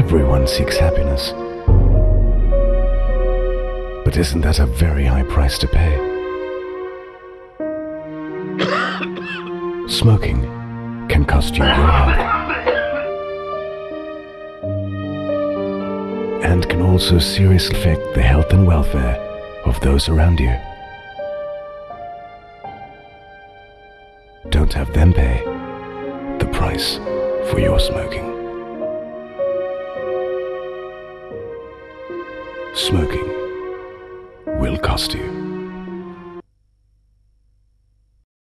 Everyone seeks happiness. But isn't that a very high price to pay? Smoking can cost you your health and can also seriously affect the health and welfare of those around you. Don't have them pay the price for your smoking. Smoking will cost you.